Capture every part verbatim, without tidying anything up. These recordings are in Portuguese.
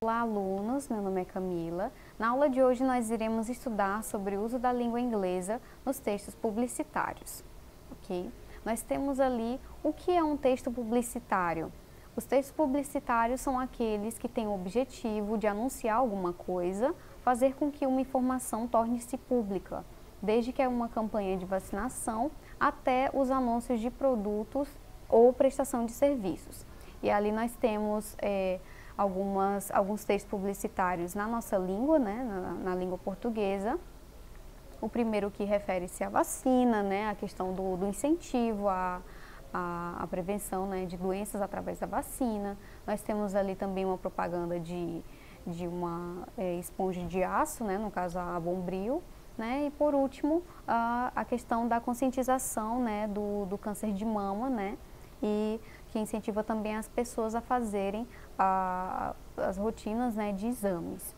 Olá, alunos, meu nome é Camila. Na aula de hoje nós iremos estudar sobre o uso da língua inglesa nos textos publicitários, ok? Nós temos ali o que é um texto publicitário. Os textos publicitários são aqueles que têm o objetivo de anunciar alguma coisa, fazer com que uma informação torne-se pública, desde que é uma campanha de vacinação até os anúncios de produtos ou prestação de serviços. E ali nós temos é, algumas, alguns textos publicitários na nossa língua, né, na, na língua portuguesa. O primeiro que refere-se à vacina, né, a questão do, do incentivo à, à, à prevenção, né, de doenças através da vacina. Nós temos ali também uma propaganda de, de uma é, esponja de aço, né, no caso a Bombril. Né, e por último, a, a questão da conscientização, né, do, do câncer de mama, né, e que incentiva também as pessoas a fazerem a, as rotinas, né, de exames.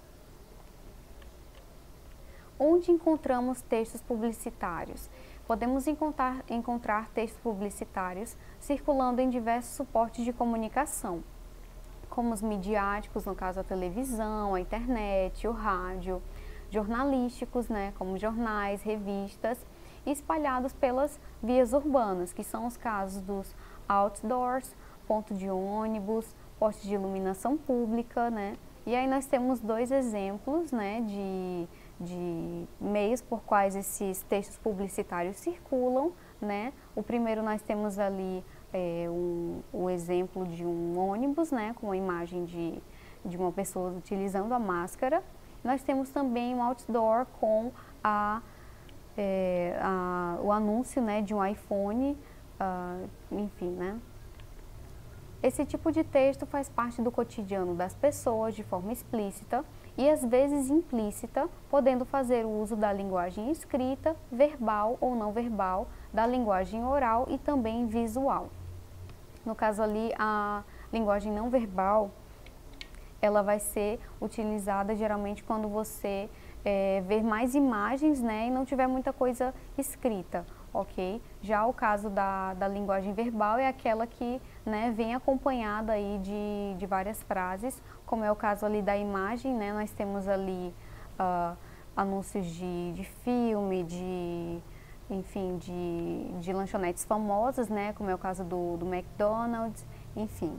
Onde encontramos textos publicitários? Podemos encontrar, encontrar textos publicitários circulando em diversos suportes de comunicação, como os midiáticos, no caso a televisão, a internet, o rádio, jornalísticos, né, como jornais, revistas, e espalhados pelas vias urbanas, que são os casos dos outdoors, ponto de ônibus, postes de iluminação pública, né? E aí nós temos dois exemplos, né, de, de meios por quais esses textos publicitários circulam, né? O primeiro nós temos ali é, um, o exemplo de um ônibus, né, com a imagem de, de uma pessoa utilizando a máscara. Nós temos também um outdoor com a, é, a, o anúncio, né, de um iPhone, uh, enfim, né? Esse tipo de texto faz parte do cotidiano das pessoas de forma explícita e às vezes implícita, podendo fazer uso da linguagem escrita, verbal ou não verbal, da linguagem oral e também visual. No caso ali, a linguagem não verbal, ela vai ser utilizada geralmente quando você é, ver mais imagens, né, e não tiver muita coisa escrita, ok? Já o caso da, da linguagem verbal é aquela que, né, vem acompanhada aí de, de várias frases, como é o caso ali da imagem, né, nós temos ali uh, anúncios de, de filme, de, enfim, de, de lanchonetes famosas, né, como é o caso do, do McDonald's, enfim.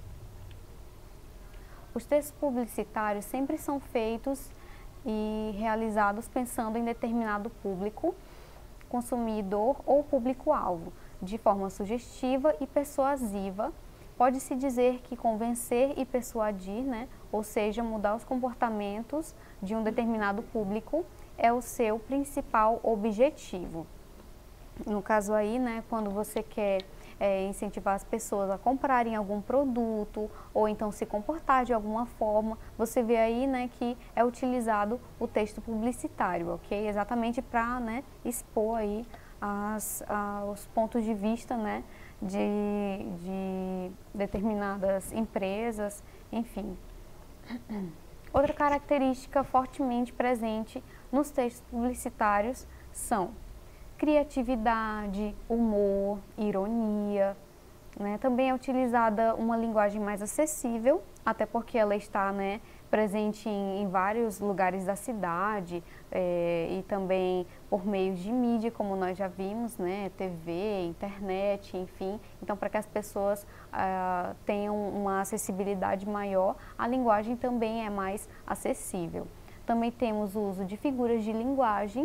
Os textos publicitários sempre são feitos e realizados pensando em determinado público, consumidor ou público-alvo, de forma sugestiva e persuasiva. Pode-se dizer que convencer e persuadir, né, ou seja, mudar os comportamentos de um determinado público, é o seu principal objetivo. No caso aí, né, quando você quer É, incentivar as pessoas a comprarem algum produto ou então se comportar de alguma forma, você vê aí, né, que é utilizado o texto publicitário, ok? Exatamente para, né, expor aí as, a, os pontos de vista, né, de, de determinadas empresas, enfim. Outra característica fortemente presente nos textos publicitários são criatividade, humor, ironia, né? Também é utilizada uma linguagem mais acessível, até porque ela está, né, presente em, em vários lugares da cidade é, e também por meio de mídia, como nós já vimos, né, T V, internet, enfim. Então, para que as pessoas ah, tenham uma acessibilidade maior, a linguagem também é mais acessível. Também temos o uso de figuras de linguagem,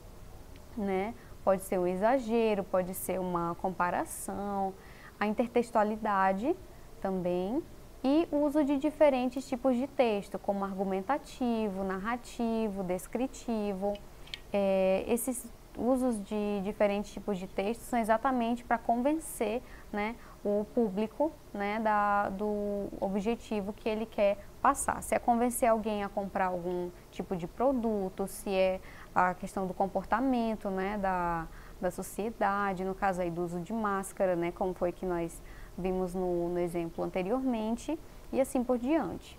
né? Pode ser um exagero, pode ser uma comparação, a intertextualidade também e o uso de diferentes tipos de texto, como argumentativo, narrativo, descritivo. É, esses usos de diferentes tipos de texto são exatamente para convencer, né, o público, né, da, do objetivo que ele quer passar. Se é convencer alguém a comprar algum tipo de produto, se é a questão do comportamento, né, da, da sociedade, no caso aí do uso de máscara, né, como foi que nós vimos no, no exemplo anteriormente, e assim por diante.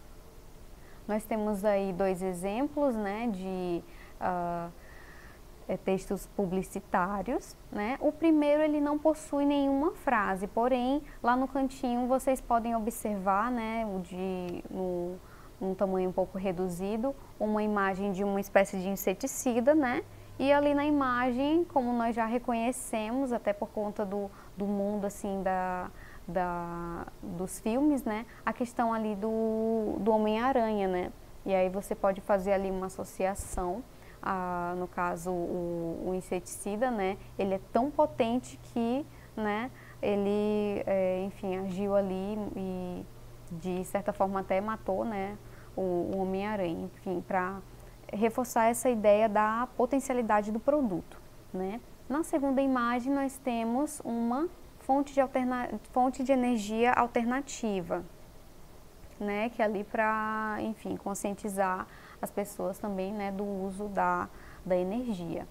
Nós temos aí dois exemplos, né, de uh, é, textos publicitários, né? O primeiro ele não possui nenhuma frase, porém lá no cantinho vocês podem observar, né, o de no, um tamanho um pouco reduzido, uma imagem de uma espécie de inseticida, né? E ali na imagem, como nós já reconhecemos, até por conta do, do mundo assim da, da, dos filmes, né? A questão ali do, do Homem-Aranha, né? E aí você pode fazer ali uma associação. Ah, no caso, o, o inseticida, né, ele é tão potente que, né, ele, é, enfim, agiu ali e, de certa forma, até matou, né, o, o Homem-Aranha, enfim, para reforçar essa ideia da potencialidade do produto, né. Na segunda imagem, nós temos uma fonte de, alterna fonte de energia alternativa, né, que é ali para, enfim, conscientizar as pessoas também, né, do uso da, da energia.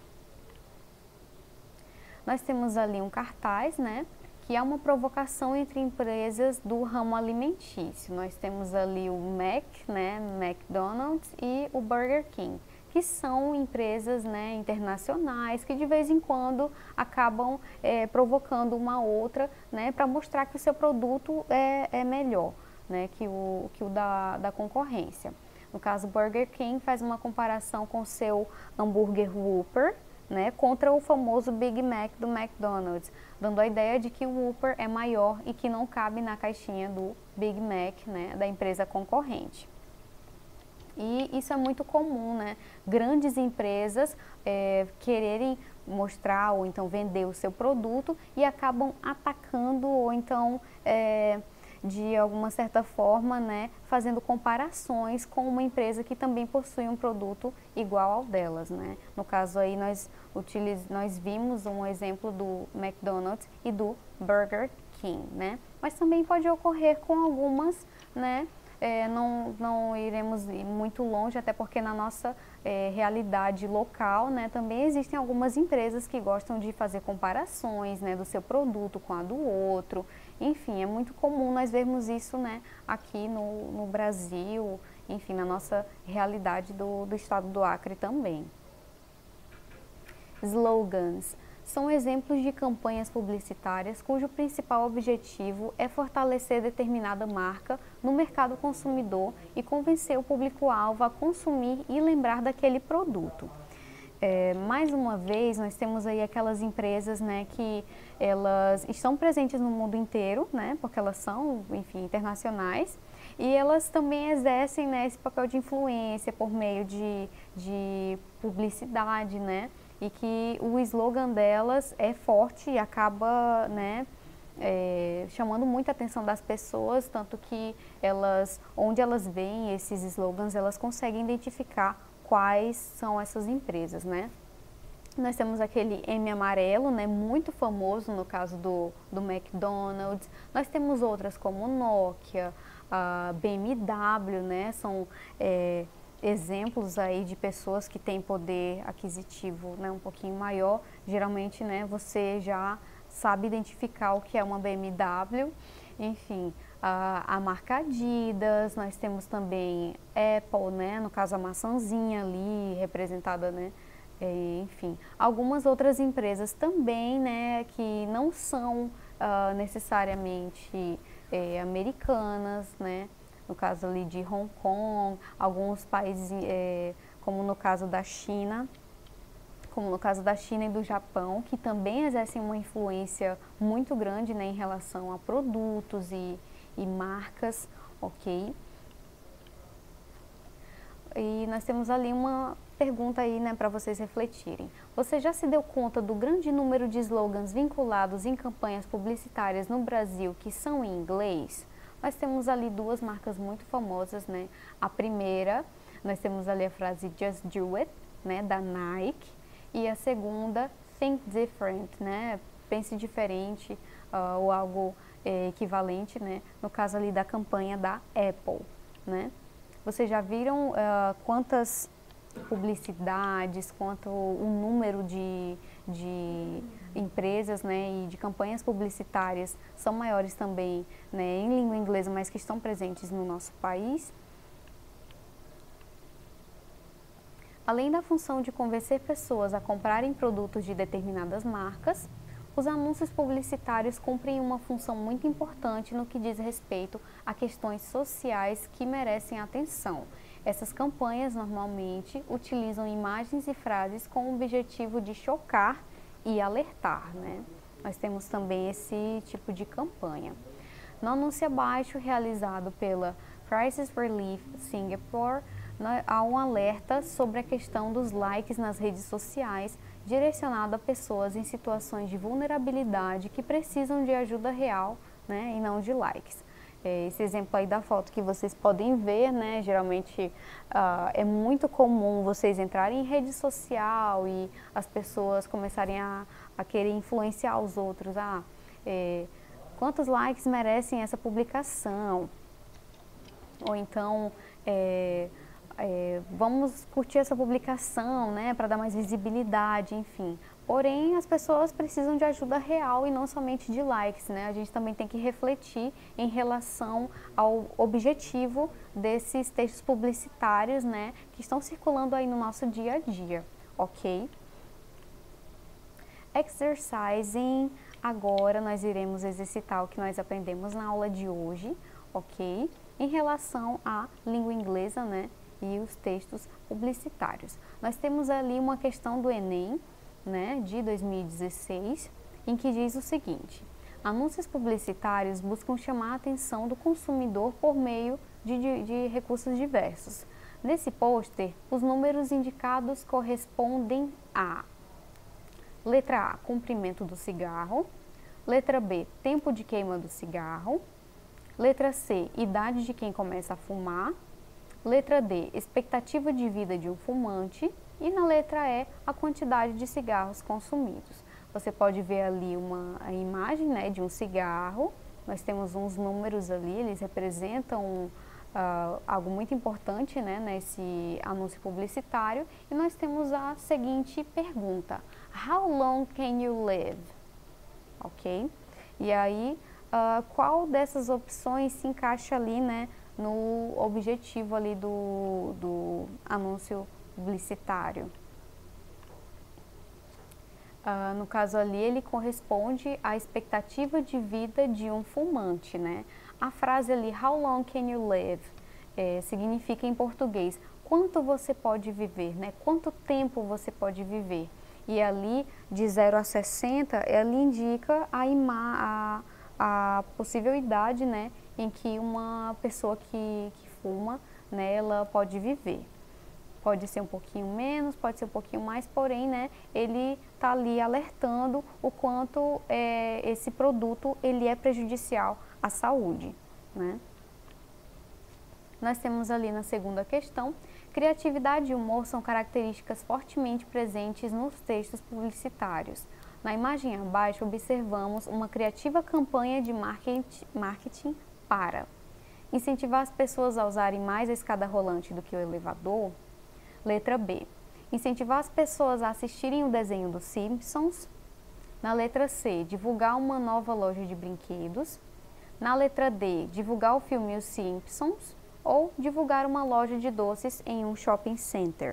Nós temos ali um cartaz, né, que é uma provocação entre empresas do ramo alimentício. Nós temos ali o Mac, né, McDonald's e o Burger King, que são empresas, né, internacionais que de vez em quando acabam é, provocando uma outra, né, para mostrar que o seu produto é, é melhor, né, que o, que o da, da concorrência. No caso, o Burger King faz uma comparação com o seu hambúrguer Whopper, né, contra o famoso Big Mac do McDonald's, dando a ideia de que o Whopper é maior e que não cabe na caixinha do Big Mac, né, da empresa concorrente. E isso é muito comum, né? Grandes empresas é, quererem mostrar ou então vender o seu produto e acabam atacando ou então... É, de alguma certa forma, né, fazendo comparações com uma empresa que também possui um produto igual ao delas, né. No caso aí nós, utiliz, nós vimos um exemplo do McDonald's e do Burger King, né, mas também pode ocorrer com algumas, né, é, não, não iremos ir muito longe, até porque na nossa é, realidade local, né, também existem algumas empresas que gostam de fazer comparações, né, do seu produto com a do outro. Enfim, é muito comum nós vermos isso, né, aqui no, no Brasil, enfim, na nossa realidade do, do estado do Acre também. Slogans são exemplos de campanhas publicitárias cujo principal objetivo é fortalecer determinada marca no mercado consumidor e convencer o público-alvo a consumir e lembrar daquele produto. É, mais uma vez, nós temos aí aquelas empresas, né, que elas estão presentes no mundo inteiro, né, porque elas são, enfim, internacionais, e elas também exercem, né, esse papel de influência por meio de, de publicidade, né, e que o slogan delas é forte e acaba, né, é, chamando muita atenção das pessoas, tanto que elas, onde elas veem esses slogans, elas conseguem identificar quais são essas empresas, né? Nós temos aquele M amarelo, né, muito famoso no caso do, do McDonald's. Nós temos outras como Nokia, a B M W, né, são é, exemplos aí de pessoas que têm poder aquisitivo, né, um pouquinho maior. Geralmente, né, você já sabe identificar o que é uma B M W, enfim. A, a marca Adidas, nós temos também Apple, né, no caso a maçãzinha ali representada, né, é, enfim, algumas outras empresas também, né, que não são uh, necessariamente é, americanas, né, no caso ali de Hong Kong, alguns países, é, como no caso da China, como no caso da China e do Japão, que também exercem uma influência muito grande, né, em relação a produtos e e marcas, ok? E nós temos ali uma pergunta aí, né, para vocês refletirem. Você já se deu conta do grande número de slogans vinculados em campanhas publicitárias no Brasil que são em inglês? Nós temos ali duas marcas muito famosas, né? A primeira, nós temos ali a frase Just Do It, né, da Nike, e a segunda, Think Different, né? Pense diferente, uh, ou algo é, equivalente, né? No caso ali da campanha da Apple, né? Vocês já viram uh, quantas publicidades, quanto o número de, de empresas, né, e de campanhas publicitárias são maiores também, né, em língua inglesa, mas que estão presentes no nosso país? Além da função de convencer pessoas a comprarem produtos de determinadas marcas, os anúncios publicitários cumprem uma função muito importante no que diz respeito a questões sociais que merecem atenção. Essas campanhas normalmente utilizam imagens e frases com o objetivo de chocar e alertar, né? Nós temos também esse tipo de campanha. No anúncio abaixo, realizado pela Crisis Relief Singapore, há um alerta sobre a questão dos likes nas redes sociais, direcionado a pessoas em situações de vulnerabilidade que precisam de ajuda real, né, e não de likes. Esse exemplo aí da foto que vocês podem ver, né, geralmente uh, é muito comum vocês entrarem em rede social e as pessoas começarem a, a querer influenciar os outros. Ah, é, quantos likes merecem essa publicação? Ou então, é, é, vamos curtir essa publicação, né, para dar mais visibilidade, enfim. Porém, as pessoas precisam de ajuda real e não somente de likes, né? A gente também tem que refletir em relação ao objetivo desses textos publicitários, né, que estão circulando aí no nosso dia a dia, ok? Exercising, agora nós iremos exercitar o que nós aprendemos na aula de hoje, ok? Em relação à língua inglesa, né, e os textos publicitários. Nós temos ali uma questão do Enem, né, de dois mil e dezesseis, em que diz o seguinte: anúncios publicitários buscam chamar a atenção do consumidor por meio de, de, de recursos diversos. Nesse pôster, os números indicados correspondem a: letra A, comprimento do cigarro; letra B, tempo de queima do cigarro; letra C, idade de quem começa a fumar; letra D, expectativa de vida de um fumante; e na letra E, a quantidade de cigarros consumidos. Você pode ver ali uma a imagem, né, de um cigarro. Nós temos uns números ali, eles representam uh, algo muito importante, né, nesse anúncio publicitário. E nós temos a seguinte pergunta: How long can you live? Ok? E aí, uh, qual dessas opções se encaixa ali, né, no objetivo ali do, do anúncio publicitário? Uh, no caso ali, ele corresponde à expectativa de vida de um fumante, né? A frase ali, how long can you live, é, significa em português, quanto você pode viver, né? Quanto tempo você pode viver. E ali, de zero a sessenta, ele indica a, ima a, a possível idade, né, em que uma pessoa que, que fuma, né, ela pode viver. Pode ser um pouquinho menos, pode ser um pouquinho mais, porém, né, ele está ali alertando o quanto é, esse produto ele é prejudicial à saúde, né? Nós temos ali na segunda questão: criatividade e humor são características fortemente presentes nos textos publicitários. Na imagem abaixo, observamos uma criativa campanha de marketing, marketing para incentivar as pessoas a usarem mais a escada rolante do que o elevador. Letra B, incentivar as pessoas a assistirem o desenho dos Simpsons. Na letra C, divulgar uma nova loja de brinquedos. Na letra D, divulgar o filme Os Simpsons. Ou divulgar uma loja de doces em um shopping center.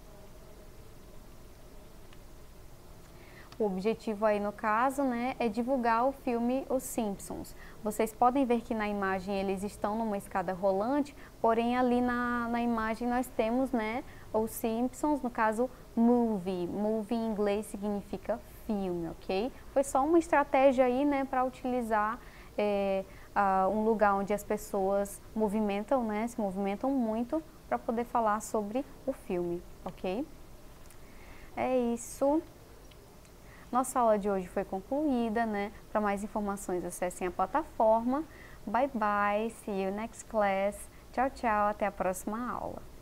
O objetivo aí no caso, né, é divulgar o filme Os Simpsons. Vocês podem ver que na imagem eles estão numa escada rolante, porém ali na, na imagem nós temos, né, Os Simpsons, no caso movie. Movie em inglês significa filme, ok? Foi só uma estratégia aí, né, para utilizar é, uh, um lugar onde as pessoas movimentam, né, se movimentam muito, para poder falar sobre o filme, ok? É isso. Nossa aula de hoje foi concluída, né? Para mais informações, acessem a plataforma. Bye bye, see you next class. Tchau, tchau, até a próxima aula.